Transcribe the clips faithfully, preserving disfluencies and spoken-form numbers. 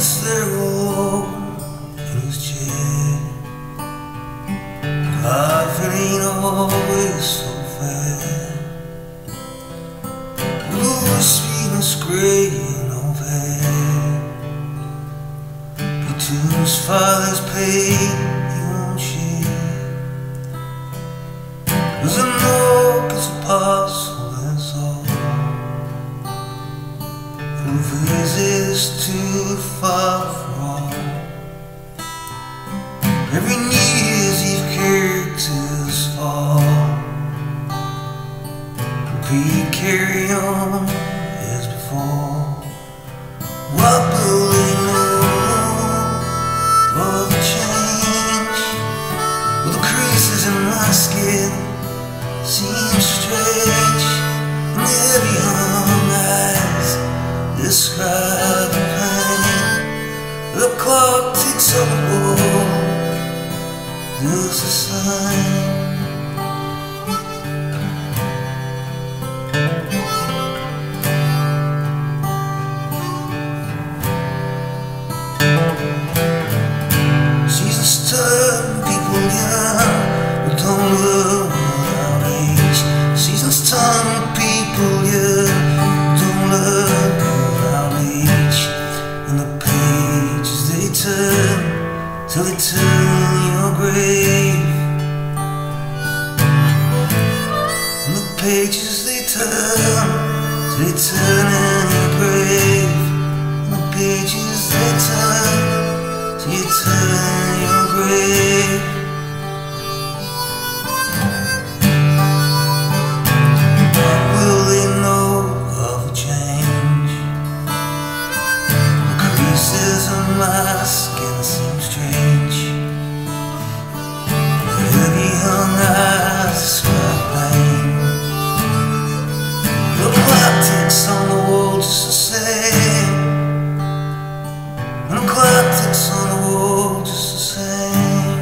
sits there alone in his chair. Life ain't always so fair. Blue whispiness, grey and over. He to his father's pain he won't share. There's a note, it's a parcel, that's all. Creases too far for all. Every New Year's Eve characters fall. We carry on as before. What will they know of the change? Well, the creases in my skin seem strange, and heavy young eyes describe the pain. The clock ticks on the wall, there's a sign. Seasons turn people young, but don't look without age. Seasons turn people young, don't look without age. And the pages they turn till they turn your grave. And the pages they turn till they turn in your grave. And the pages they turn till you turn your grave. Will they know of a change? The creases on my skin seem strange. The heavy young eyes describe pain. The clock ticks on the wall just the same. And the clock ticks on the wall just the same.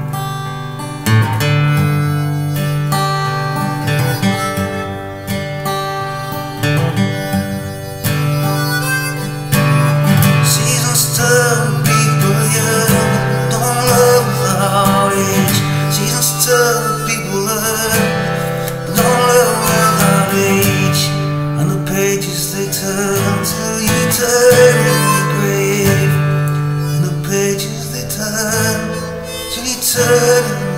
Seasons turn people young, don't love without age. Seasons turn people young, don't love without age. And the pages they turn till you turn in your grave. And the pages they turn till you turn